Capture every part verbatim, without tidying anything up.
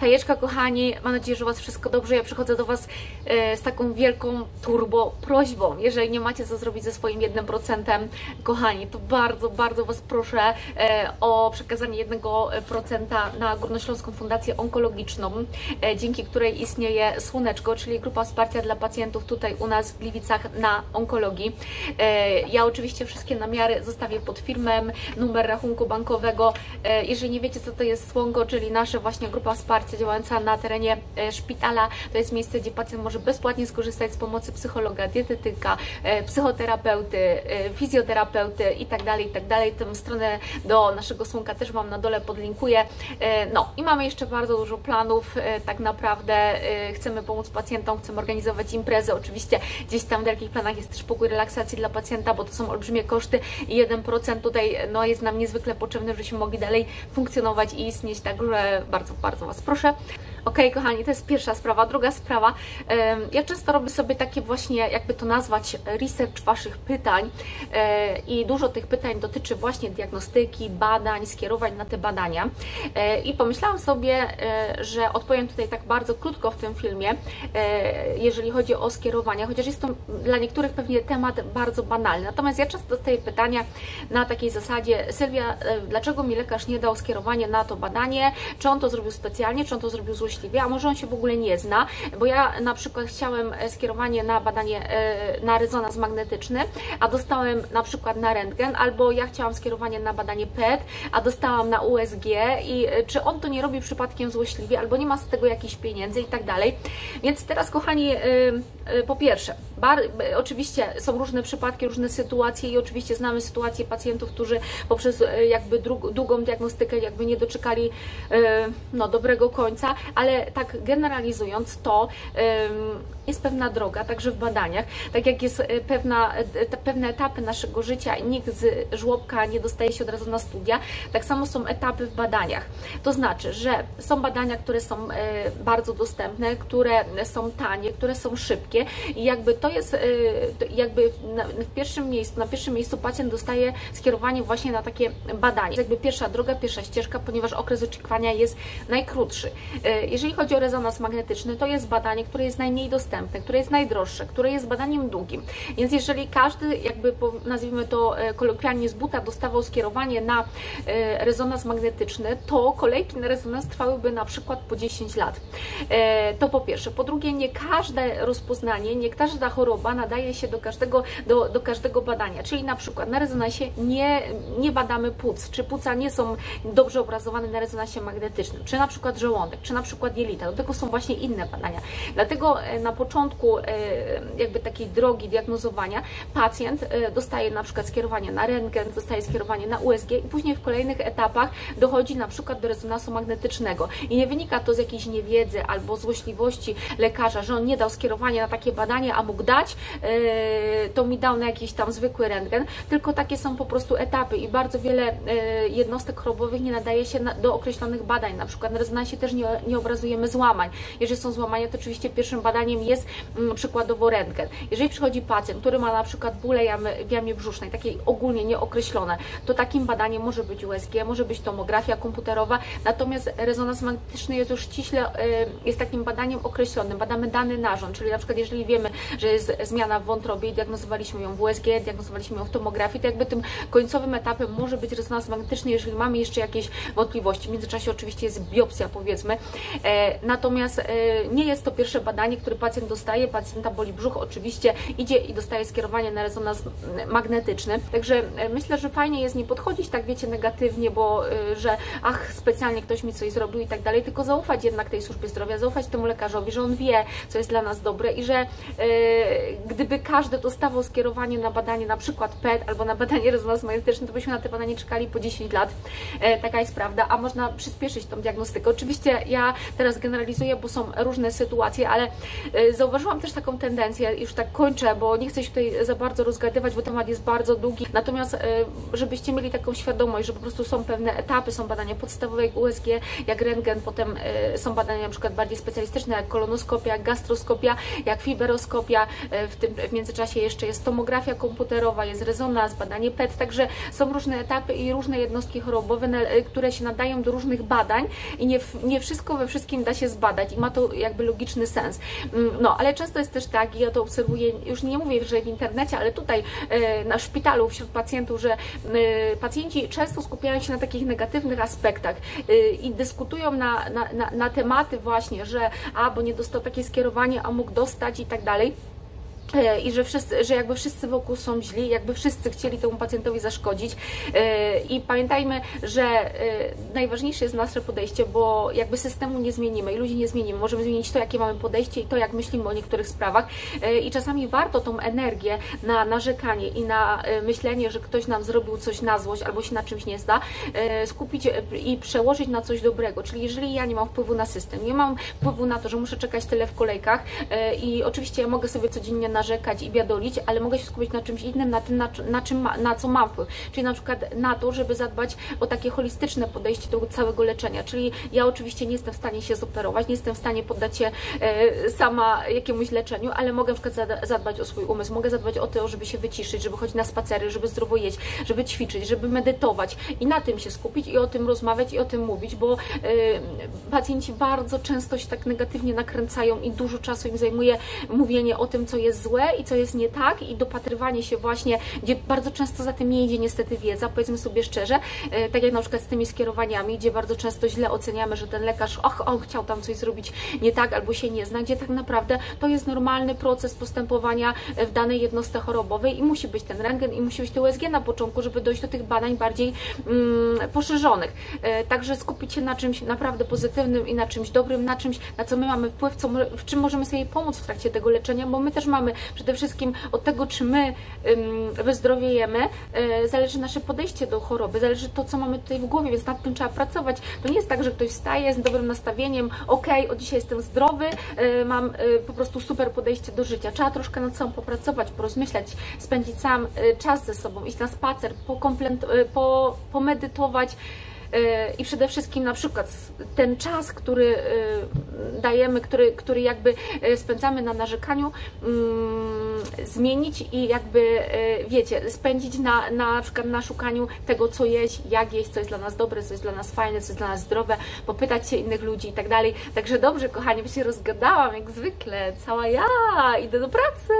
Hejeczka kochani, mam nadzieję, że u Was wszystko dobrze. Ja przychodzę do Was e, z taką wielką turbo prośbą. Jeżeli nie macie co zrobić ze swoim jednym procentem, kochani, to bardzo, bardzo Was proszę e, o przekazanie jednego procenta na Górnośląską Fundację Onkologiczną, e, dzięki której istnieje Słoneczko, czyli grupa wsparcia dla pacjentów tutaj u nas w Gliwicach na onkologii. E, ja oczywiście wszystkie namiary zostawię pod filmem, numer rachunku bankowego. E, jeżeli nie wiecie, co to jest Słonko, czyli nasza właśnie grupa wsparcia działająca na terenie szpitala. To jest miejsce, gdzie pacjent może bezpłatnie skorzystać z pomocy psychologa, dietetyka, psychoterapeuty, fizjoterapeuty itd., itd. Tę stronę do naszego Słonka też Wam na dole podlinkuję. No i mamy jeszcze bardzo dużo planów. Tak naprawdę chcemy pomóc pacjentom, chcemy organizować imprezy. Oczywiście gdzieś tam w wielkich planach jest też pokój relaksacji dla pacjenta, bo to są olbrzymie koszty i jeden procent tutaj no, jest nam niezwykle potrzebny, żebyśmy mogli dalej funkcjonować i istnieć, także bardzo, bardzo Was proszę. Ok, kochani, to jest pierwsza sprawa. Druga sprawa, ja często robię sobie takie właśnie, jakby to nazwać, research Waszych pytań i dużo tych pytań dotyczy właśnie diagnostyki, badań, skierowań na te badania i pomyślałam sobie, że odpowiem tutaj tak bardzo krótko w tym filmie, jeżeli chodzi o skierowania, chociaż jest to dla niektórych pewnie temat bardzo banalny. Natomiast ja często dostaję pytania na takiej zasadzie: Sylwia, dlaczego mi lekarz nie dał skierowania na to badanie? Czy on to zrobił specjalnie, czy on to zrobił złośliwie, a może on się w ogóle nie zna? Bo ja na przykład chciałem skierowanie na badanie na rezonans magnetyczny, a dostałem na przykład na rentgen, albo ja chciałam skierowanie na badanie P E T, a dostałam na U S G i czy on to nie robi przypadkiem złośliwie, albo nie ma z tego jakichś pieniędzy i tak dalej. Więc teraz, kochani, po pierwsze, bar, oczywiście są różne przypadki, różne sytuacje i oczywiście znamy sytuacje pacjentów, którzy poprzez jakby długą diagnostykę jakby nie doczekali no, dobrego końca, ale tak generalizując, to jest pewna droga, także w badaniach, tak jak jest pewna, pewne etapy naszego życia i nikt z żłobka nie dostaje się od razu na studia, tak samo są etapy w badaniach. To znaczy, że są badania, które są bardzo dostępne, które są tanie, które są szybkie i jakby to jest jakby w pierwszym miejscu, na pierwszym miejscu pacjent dostaje skierowanie właśnie na takie badanie. To jest jakby pierwsza droga, pierwsza ścieżka, ponieważ okres oczekiwania jest najkrótszy. Jeżeli chodzi o rezonans magnetyczny, to jest badanie, które jest najmniej dostępne, które jest najdroższe, które jest badaniem długim. Więc jeżeli każdy, jakby nazwijmy to kolokwialnie, z buta dostawał skierowanie na rezonans magnetyczny, to kolejki na rezonans trwałyby na przykład po dziesięć lat. To po pierwsze. Po drugie, nie każde rozpoznanie, nie każda choroba nadaje się do każdego, do, do każdego badania. Czyli na przykład na rezonansie nie, nie badamy płuc, czy płuca nie są dobrze obrazowane na rezonansie magnetycznym, czy na przykład żołądek, czy na przykład jelita. Do tego są właśnie inne badania. Dlatego na początku jakby takiej drogi diagnozowania pacjent dostaje na przykład skierowanie na rentgen, dostaje skierowanie na U S G i później w kolejnych etapach dochodzi na przykład do rezonansu magnetycznego. I nie wynika to z jakiejś niewiedzy albo złośliwości lekarza, że on nie dał skierowania na takie badanie, a mógł dać, to mi dał na jakiś tam zwykły rentgen, tylko takie są po prostu etapy i bardzo wiele jednostek chorobowych nie nadaje się do określonych badań. Na przykład na rezonansie też nie, nie obrazujemy złamań. Jeżeli są złamania, to oczywiście pierwszym badaniem jest mm, przykładowo rentgen. Jeżeli przychodzi pacjent, który ma na przykład bóle jamy, w jamie brzusznej, takiej ogólnie nieokreślone, to takim badaniem może być U S G, może być tomografia komputerowa, natomiast rezonans magnetyczny jest już ściśle, y, jest takim badaniem określonym. Badamy dany narząd, czyli na przykład jeżeli wiemy, że jest zmiana w wątrobie i diagnozowaliśmy ją w U S G, diagnozowaliśmy ją w tomografii, to jakby tym końcowym etapem może być rezonans magnetyczny, jeżeli mamy jeszcze jakieś wątpliwości. W międzyczasie oczywiście jest biopsja, powiedzmy. E, natomiast e, nie jest to pierwsze badanie, które pacjent dostaje. Pacjenta boli brzuch, oczywiście idzie i dostaje skierowanie na rezonans magnetyczny. Także e, myślę, że fajnie jest nie podchodzić tak, wiecie, negatywnie, bo e, że ach, specjalnie ktoś mi coś zrobił i tak dalej, tylko zaufać jednak tej służbie zdrowia, zaufać temu lekarzowi, że on wie, co jest dla nas dobre i że e, gdyby każdy dostawał skierowanie na badanie na przykład P E T albo na badanie rezonans magnetyczny, to byśmy na te badanie czekali po dziesięć lat. E, taka jest prawda, a można przyspieszyć tą diagnostykę. Oczywiście ja teraz generalizuję, bo są różne sytuacje, ale e, zauważyłam też taką tendencję, już tak kończę, bo nie chcę się tutaj za bardzo rozgadywać, bo temat jest bardzo długi, natomiast e, żebyście mieli taką świadomość, że po prostu są pewne etapy, są badania podstawowe jak U S G, jak rentgen, potem e, są badania na przykład bardziej specjalistyczne jak kolonoskopia, jak gastroskopia, jak fiberoskopia, e, w tym w międzyczasie jeszcze jest tomografia komputerowa, jest rezonans, badanie P E T, także są różne etapy i różne jednostki chorobowe, które się nadają do różnych badań i nie, nie wszystko we wszystkim da się zbadać i ma to jakby logiczny sens. No, ale często jest też tak, i ja to obserwuję, już nie mówię, że w internecie, ale tutaj na szpitalu wśród pacjentów, że pacjenci często skupiają się na takich negatywnych aspektach i dyskutują na, na, na, na tematy właśnie, że a, bo nie dostał takie skierowanie, a mógł dostać i tak dalej. I że, wszyscy, że jakby wszyscy wokół są źli, jakby wszyscy chcieli temu pacjentowi zaszkodzić. I pamiętajmy, że najważniejsze jest nasze podejście, bo jakby systemu nie zmienimy i ludzi nie zmienimy. Możemy zmienić to, jakie mamy podejście i to, jak myślimy o niektórych sprawach. I czasami warto tą energię na narzekanie i na myślenie, że ktoś nam zrobił coś na złość albo się na czymś nie zda, skupić i przełożyć na coś dobrego. Czyli jeżeli ja nie mam wpływu na system, nie mam wpływu na to, że muszę czekać tyle w kolejkach i oczywiście ja mogę sobie codziennie na narzekać i biadolić, ale mogę się skupić na czymś innym, na tym, na, na, czym ma, na co mam wpływ. Czyli na przykład na to, żeby zadbać o takie holistyczne podejście do całego leczenia. Czyli ja oczywiście nie jestem w stanie się zoperować, nie jestem w stanie poddać się e, sama jakiemuś leczeniu, ale mogę na przykład zadbać o swój umysł, mogę zadbać o to, żeby się wyciszyć, żeby chodzić na spacery, żeby zdrowo jeść, żeby ćwiczyć, żeby medytować i na tym się skupić i o tym rozmawiać i o tym mówić, bo e, pacjenci bardzo często się tak negatywnie nakręcają i dużo czasu im zajmuje mówienie o tym, co jest złe i co jest nie tak i dopatrywanie się właśnie, gdzie bardzo często za tym nie idzie niestety wiedza, powiedzmy sobie szczerze, e, tak jak na przykład z tymi skierowaniami, gdzie bardzo często źle oceniamy, że ten lekarz, och, on chciał tam coś zrobić nie tak albo się nie zna, gdzie tak naprawdę to jest normalny proces postępowania w danej jednostce chorobowej i musi być ten rentgen i musi być to U S G na początku, żeby dojść do tych badań bardziej mm, poszerzonych. E, także skupić się na czymś naprawdę pozytywnym i na czymś dobrym, na czymś, na co my mamy wpływ, co, w czym możemy sobie pomóc w trakcie tego leczenia, bo my też mamy przede wszystkim od tego, czy my ym, wyzdrowiejemy, yy, zależy nasze podejście do choroby, zależy to, co mamy tutaj w głowie, więc nad tym trzeba pracować. To nie jest tak, że ktoś wstaje z dobrym nastawieniem, ok, od dzisiaj jestem zdrowy, yy, mam yy, po prostu super podejście do życia. Trzeba troszkę nad sobą popracować, porozmyślać, spędzić sam yy, czas ze sobą, iść na spacer, yy, po, pomedytować, i przede wszystkim na przykład ten czas, który dajemy, który, który jakby spędzamy na narzekaniu, zmienić i jakby, wiecie, spędzić na, na, na przykład na szukaniu tego, co jeść, jak jeść, co jest dla nas dobre, co jest dla nas fajne, co jest dla nas zdrowe, popytać się innych ludzi i tak dalej. Także dobrze, kochani, bo się rozgadałam jak zwykle, cała ja, idę do pracy.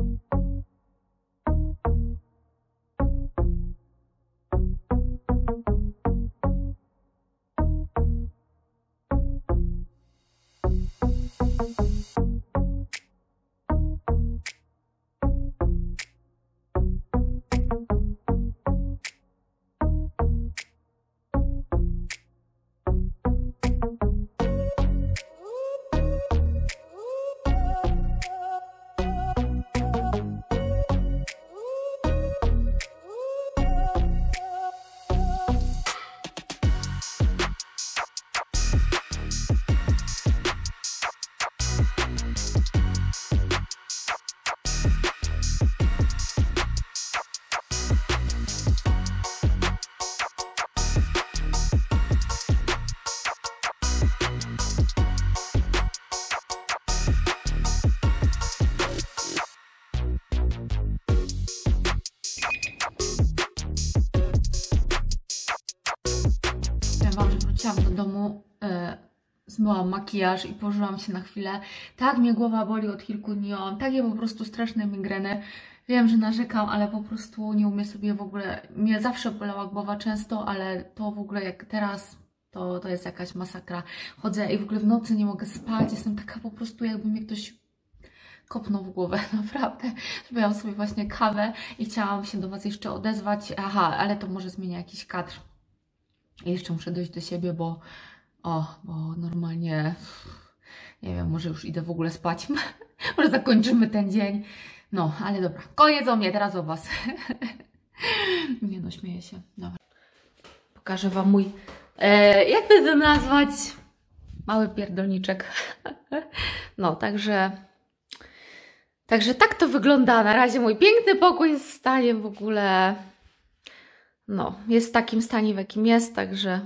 Wam, że wróciłam do domu, e, zmyłam makijaż i położyłam się na chwilę. Tak mnie głowa boli od kilku dni, mam takie po prostu straszne migreny. Wiem, że narzekam, ale po prostu nie umiem sobie w ogóle, mnie zawsze bolała głowa często, ale to w ogóle jak teraz, to, to jest jakaś masakra. Chodzę i w ogóle w nocy nie mogę spać, jestem taka po prostu, jakby mnie ktoś kopnął w głowę, naprawdę. Zrobiłam sobie właśnie kawę i chciałam się do Was jeszcze odezwać. Aha, ale to może zmienia jakiś kadr. I jeszcze muszę dojść do siebie, bo o, bo normalnie, nie wiem, może już idę w ogóle spać. Może zakończymy ten dzień. No, ale dobra, koniec o mnie, teraz o Was. Nie no, śmieję się. Dobra. Pokażę Wam mój, e, jak to nazwać? Mały pierdolniczek. No, także... Także tak to wygląda na razie. Mój piękny pokój jest w stanie w ogóle... No, jest w takim stanie, w jakim jest, także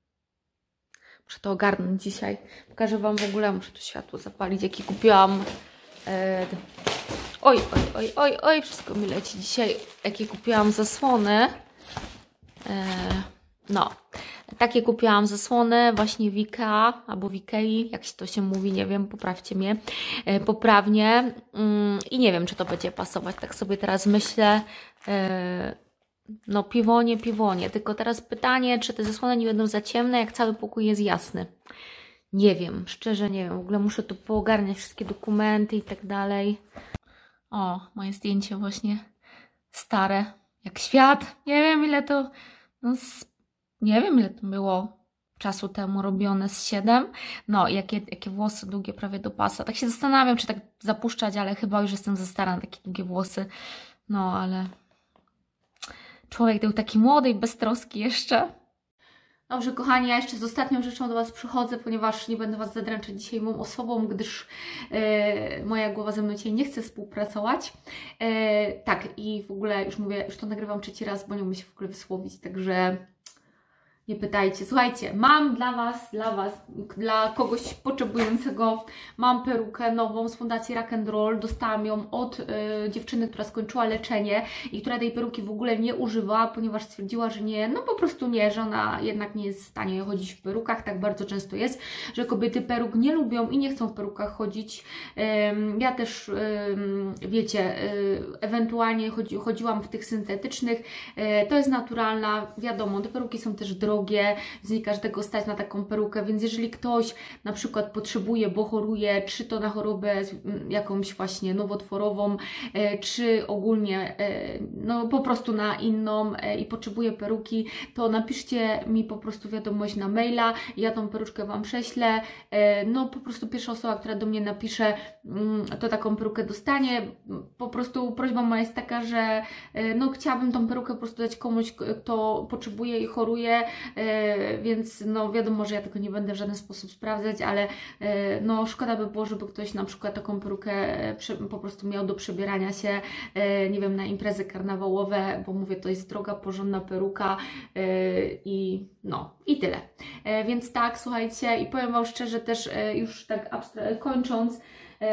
muszę to ogarnąć dzisiaj. Pokażę Wam w ogóle, muszę tu światło zapalić, jakie kupiłam. E, oj, oj, oj, oj, oj, wszystko mi leci dzisiaj, jakie kupiłam zasłony. E, no, Takie kupiłam zasłony właśnie w Ikea albo w Ikei, jak się to się mówi, nie wiem, poprawcie mnie e, poprawnie. Mm, I nie wiem, czy to będzie pasować. Tak sobie teraz myślę. E, no piwonie, piwonie. Tylko teraz pytanie, czy te zasłony nie będą za ciemne, jak cały pokój jest jasny. Nie wiem, szczerze nie wiem. W ogóle muszę tu poogarniać wszystkie dokumenty i tak dalej. O, moje zdjęcie właśnie stare, jak świat. Nie wiem, ile to... No, z, nie wiem, ile to było czasu temu robione, z siedem. No, jakie, jakie włosy długie, prawie do pasa. Tak się zastanawiam, czy tak zapuszczać, ale chyba już jestem za stara na takie długie włosy. No, ale... Człowiek był taki młody i beztroski jeszcze. Dobrze, kochani, ja jeszcze z ostatnią rzeczą do Was przychodzę, ponieważ nie będę Was zadręczać dzisiaj moją osobą, gdyż e, moja głowa ze mną dzisiaj nie chce współpracować. E, tak, i w ogóle już mówię, już to nagrywam trzeci raz, bo nie umiem się w ogóle wysłowić, także nie pytajcie. Słuchajcie, mam dla Was, dla Was, dla kogoś potrzebującego, mam perukę nową z Fundacji Rock and Roll. Dostałam ją od y, dziewczyny, która skończyła leczenie i która tej peruki w ogóle nie używa, ponieważ stwierdziła, że nie, no po prostu nie, że ona jednak nie jest w stanie chodzić w perukach. Tak bardzo często jest, że kobiety peruk nie lubią i nie chcą w perukach chodzić. Ym, ja też, ym, wiecie, y, ewentualnie chodzi, chodziłam w tych syntetycznych. Y, to jest naturalna, wiadomo, te peruki są też drogie, więc nie każdego stać na taką perukę, więc jeżeli ktoś na przykład potrzebuje, bo choruje, czy to na chorobę jakąś właśnie nowotworową, czy ogólnie no po prostu na inną i potrzebuje peruki, to napiszcie mi po prostu wiadomość na maila, ja tą peruczkę Wam prześlę, no po prostu pierwsza osoba, która do mnie napisze, to taką perukę dostanie. Po prostu prośba moja jest taka, że no chciałabym tą perukę po prostu dać komuś, kto potrzebuje i choruje, więc no wiadomo, że ja tego nie będę w żaden sposób sprawdzać, ale no szkoda by było, żeby ktoś na przykład taką perukę po prostu miał do przebierania się, nie wiem, na imprezy karnawałowe, bo mówię, to jest droga, porządna peruka i no, i tyle. Więc tak, słuchajcie, i powiem Wam szczerze też już tak kończąc,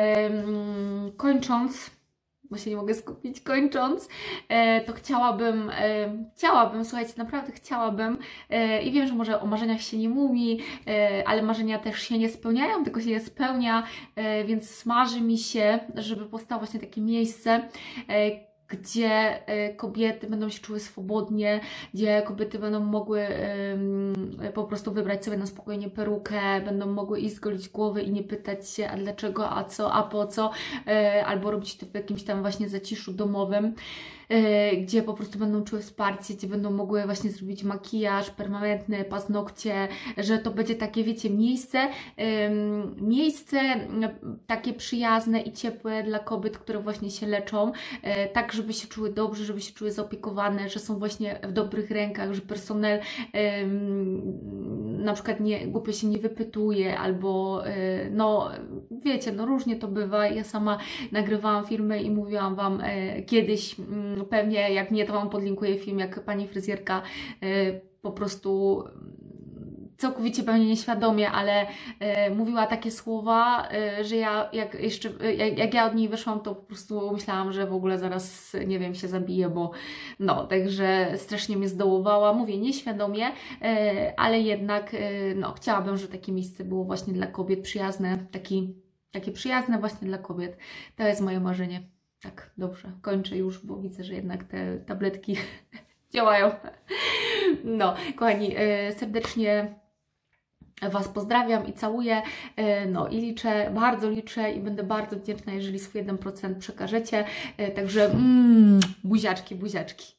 kończąc, bo się nie mogę skupić, kończąc, e, to chciałabym, e, chciałabym, słuchajcie, naprawdę chciałabym e, i wiem, że może o marzeniach się nie mówi, e, ale marzenia też się nie spełniają, tylko się je spełnia, e, więc marzy mi się, żeby powstało właśnie takie miejsce, e, gdzie kobiety będą się czuły swobodnie, gdzie kobiety będą mogły y, po prostu wybrać sobie na spokojnie perukę, będą mogły iść zgolić głowy i nie pytać się, a dlaczego, a co, a po co, y, albo robić to w jakimś tam właśnie zaciszu domowym, y, gdzie po prostu będą czuły wsparcie, gdzie będą mogły właśnie zrobić makijaż permanentny, paznokcie, że to będzie takie, wiecie, miejsce, y, miejsce takie przyjazne i ciepłe dla kobiet, które właśnie się leczą, y, tak, żeby się czuły dobrze, żeby się czuły zaopiekowane, że są właśnie w dobrych rękach, że personel ym, na przykład nie, głupio się nie wypytuje, albo yy, no wiecie, no różnie to bywa. Ja sama nagrywałam filmy i mówiłam Wam yy, kiedyś, yy, pewnie jak nie, to Wam podlinkuję film, jak pani fryzjerka yy, po prostu całkowicie pewnie nieświadomie, ale e, mówiła takie słowa, e, że ja jak jeszcze, e, jak, jak ja od niej wyszłam, to po prostu myślałam, że w ogóle zaraz, nie wiem, się zabiję, bo no, także strasznie mnie zdołowała. Mówię nieświadomie, e, ale jednak e, no, chciałabym, żeby takie miejsce było właśnie dla kobiet przyjazne, taki, takie przyjazne właśnie dla kobiet. To jest moje marzenie. Tak, dobrze, kończę już, bo widzę, że jednak te tabletki działają. No, kochani, e, serdecznie Was pozdrawiam i całuję, no i liczę, bardzo liczę i będę bardzo wdzięczna, jeżeli swój jeden procent przekażecie, także mm, buziaczki, buziaczki.